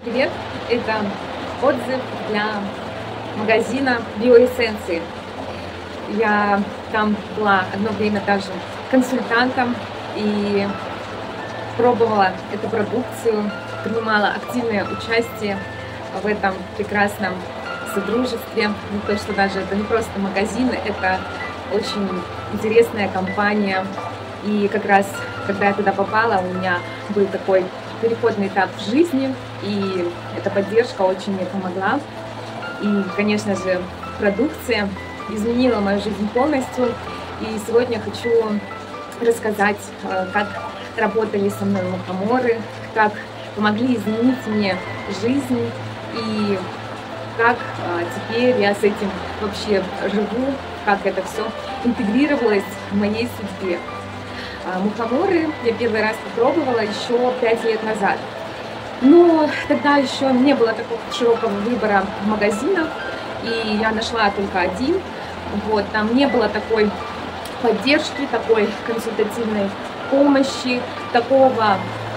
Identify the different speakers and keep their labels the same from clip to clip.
Speaker 1: Привет! Это отзыв для магазина биоэссенции. Я там была одно время даже консультантом и пробовала эту продукцию, принимала активное участие в этом прекрасном содружестве. Не то, что даже это не просто магазин, это очень интересная компания. И как раз, когда я туда попала, у меня был такой переходный этап в жизни, и эта поддержка очень мне помогла. И, конечно же, продукция изменила мою жизнь полностью. И сегодня хочу рассказать, как работали со мной мухоморы, как помогли изменить мне жизнь и как теперь я с этим вообще живу, как это все интегрировалось в моей судьбе. Мухоморы я первый раз попробовала еще 5 лет назад. Но тогда еще не было такого широкого выбора магазинов, и я нашла только один. Вот, там не было такой поддержки, такой консультативной помощи, такого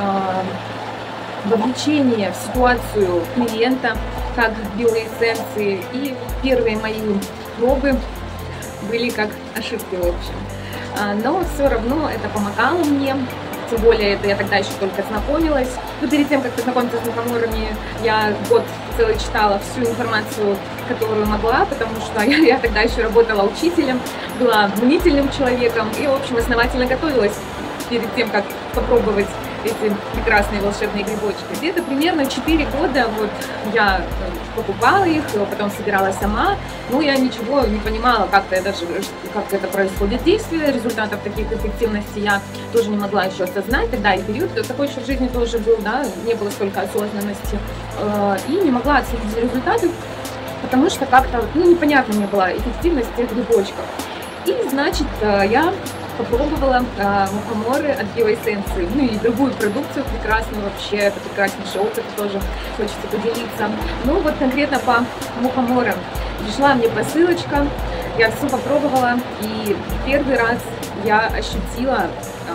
Speaker 1: вовлечения в ситуацию клиента, как в биоэссенции. И первые мои пробы были как ошибки, в общем. Но все равно это помогало мне, тем более это я тогда еще только знакомилась. Но перед тем, как познакомиться с мухоморами, я год целый читала всю информацию, которую могла, потому что я тогда еще работала учителем, была мнительным человеком и, в общем, основательно готовилась перед тем, как попробовать эти прекрасные волшебные грибочки. Где-то примерно 4 года вот я покупала их, потом собирала сама. Но я ничего не понимала, как это происходит действие, результатов таких эффективности я тоже не могла еще осознать. Тогда и период такой еще в жизни тоже был, да, не было столько осознанности. И не могла отследить результаты, потому что как-то непонятна мне была эффективность этих грибочков. И, значит, я попробовала мухоморы от биоэссенции, ну и другую продукцию прекрасную вообще, это прекраснейший опыт, тоже хочется поделиться. Ну вот конкретно по мухоморам. Пришла мне посылочка, я все попробовала, и первый раз я ощутила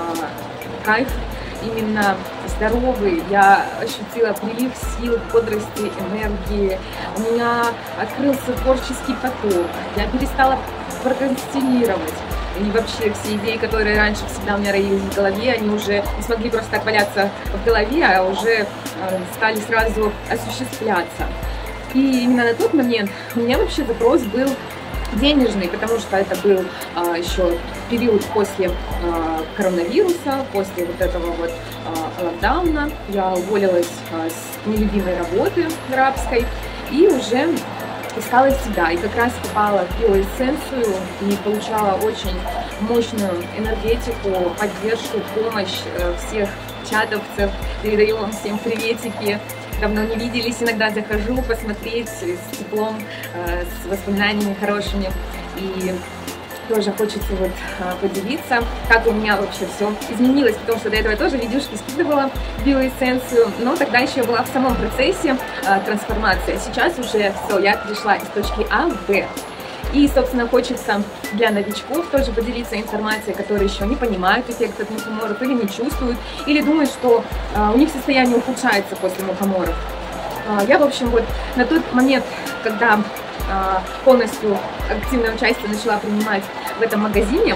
Speaker 1: кайф, именно здоровый, я ощутила прилив сил, бодрости, энергии, у меня открылся творческий поток, я перестала прокрастинировать. И вообще все идеи, которые раньше всегда у меня роились в голове, они уже не смогли просто так валяться в голове, а уже стали сразу осуществляться. И именно на тот момент у меня вообще запрос был денежный, потому что это был еще период после коронавируса, после вот этого вот локдауна. Я уволилась с нелюбимой работы рабской и уже искала себя, и как раз попала в биоэссенцию и получала очень мощную энергетику, поддержку, помощь всех чатовцев. Передаю вам всем приветики. Давно не виделись, иногда захожу посмотреть с теплом, с воспоминаниями хорошими. И тоже хочется вот поделиться, как у меня вообще все изменилось, потому что до этого я тоже видюшки скидывала в биоэссенцию, но тогда еще я была в самом процессе трансформации. Сейчас уже все, я пришла из точки А в Б. И, собственно, хочется для новичков тоже поделиться информацией, которые еще не понимают эффект от мухоморов или не чувствуют, или думают, что у них состояние ухудшается после мухоморов. Я, в общем, вот на тот момент, когда полностью активное участие начала принимать в этом магазине,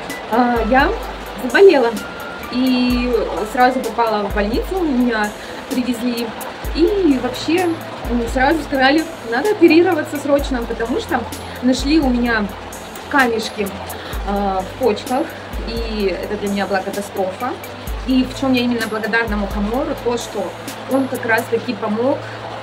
Speaker 1: я заболела и сразу попала в больницу, меня привезли и вообще сразу сказали, надо оперироваться срочно, потому что нашли у меня камешки в почках, и это для меня была катастрофа. И в чем я именно благодарна мухомору, то, что он как раз таки помог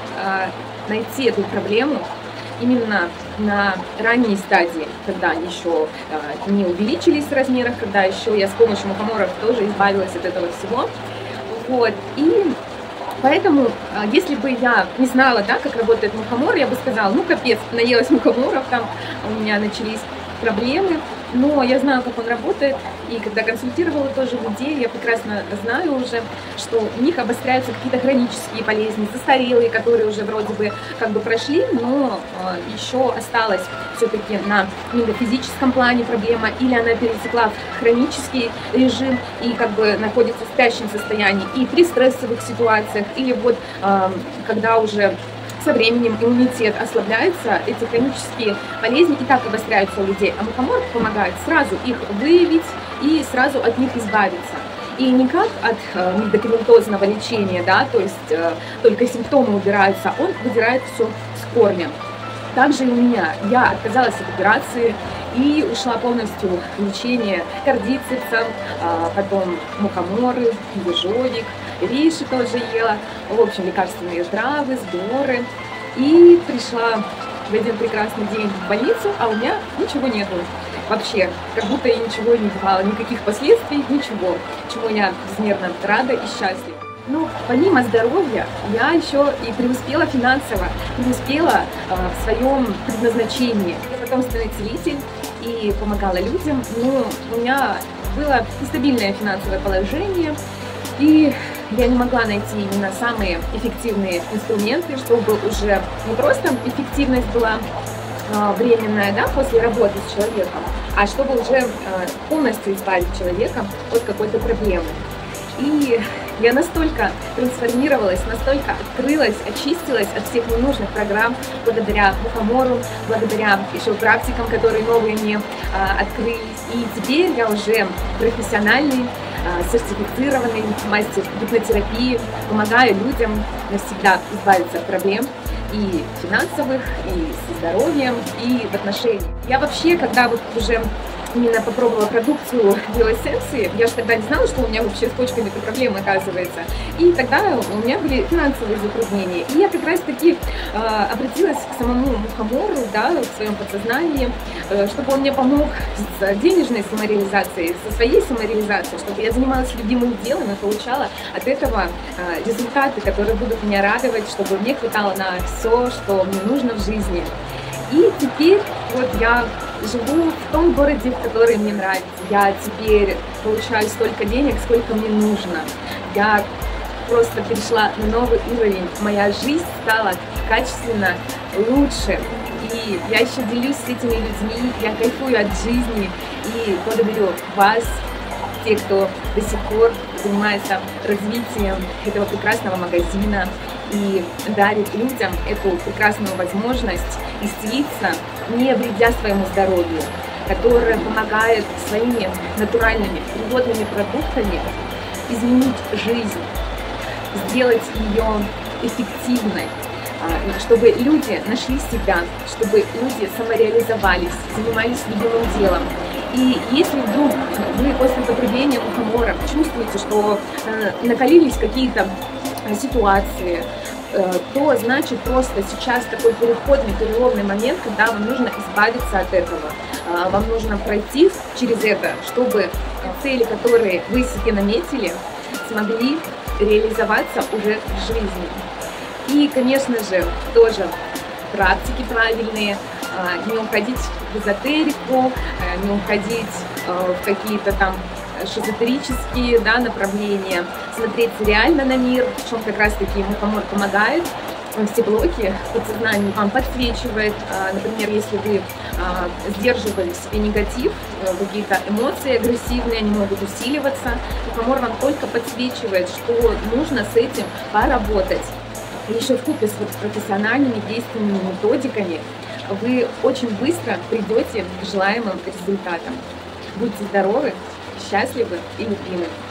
Speaker 1: найти эту проблему именно на ранней стадии, когда они еще не увеличились в размерах, когда еще я с помощью мухоморов тоже избавилась от этого всего. Вот. И поэтому, если бы я не знала, да, как работает мухомор, я бы сказала, ну капец, наелась мухоморов, там у меня начались проблемы. но я знаю, как он работает, и когда консультировала тоже людей, я прекрасно знаю уже, что у них обостряются какие-то хронические болезни, застарелые, которые уже вроде бы как бы прошли, но еще осталась все-таки на физическом плане проблема, или она перетекла в хронический режим и как бы находится в спящем состоянии, и при стрессовых ситуациях, или вот когда уже со временем иммунитет ослабляется, эти хронические болезни и так обостряются у людей, а мухомор помогает сразу их выявить и сразу от них избавиться. И не как от медикаментозного лечения, да, то есть только симптомы убираются, он выдирает все с корня. Также и у меня. Я отказалась от операции и ушла полностью в лечение кардицепса, потом мухоморы, ежовик, рейши тоже ела, в общем, лекарственные травы, сборы. И пришла в один прекрасный день в больницу, а у меня ничего нету. Вообще, как будто я ничего не бывало, никаких последствий, ничего, чему я безмерно рада и счастлива. Но помимо здоровья, я еще и преуспела финансово, преуспела в своем предназначении. Я потомственный целитель и помогала людям, но у меня было нестабильное финансовое положение, и я не могла найти именно самые эффективные инструменты, чтобы уже не просто эффективность была временная, да, после работы с человеком, а чтобы уже полностью избавить человека от какой-то проблемы. И я настолько трансформировалась, настолько открылась, очистилась от всех ненужных программ благодаря мухомору, благодаря еще практикам, которые новые мне открылись. И теперь я уже профессиональный, сертифицированный мастер гипнотерапии, помогаю людям навсегда избавиться от проблем и финансовых, и со здоровьем, и в отношениях. Я вообще, когда вот уже именно попробовала продукцию биоэссенции, я же тогда не знала, что у меня вообще с почками эта проблема оказывается. И тогда у меня были финансовые затруднения. И я как раз таки обратилась к самому мухомору, да, в своем подсознании, чтобы он мне помог с денежной самореализацией, со своей самореализацией, чтобы я занималась любимым делом и получала от этого результаты, которые будут меня радовать, чтобы мне хватало на все, что мне нужно в жизни. И теперь вот я живу в том городе, в который мне нравится. Я теперь получаю столько денег, сколько мне нужно. Я просто перешла на новый уровень. Моя жизнь стала качественно лучше. И я еще делюсь с этими людьми, я кайфую от жизни. И благодарю вас, те, кто до сих пор занимается развитием этого прекрасного магазина и дарит людям эту прекрасную возможность исцелиться, не вредя своему здоровью, которая помогает своими натуральными природными продуктами изменить жизнь, сделать ее эффективной, чтобы люди нашли себя, чтобы люди самореализовались, занимались любимым делом. И если вдруг вы после употребления мухомора чувствуете, что накалились какие-то ситуации, то значит просто сейчас такой переходный, переломный момент, когда вам нужно избавиться от этого. Вам нужно пройти через это, чтобы цели, которые вы себе наметили, смогли реализоваться уже в жизни. И, конечно же, тоже практики правильные, не уходить в эзотерику, не уходить в какие-то там шизотерические, да, направления, смотреть реально на мир, в чем как раз-таки мухомор помогает. Все блоки в подсознании вам подсвечивает. Например, если вы сдерживали в себе негатив, какие-то эмоции агрессивные, они могут усиливаться, мухомор вам только подсвечивает, что нужно с этим поработать. И еще вкупе с профессиональными действенными методиками вы очень быстро придете к желаемым результатам. Будьте здоровы, счастливы и любимы.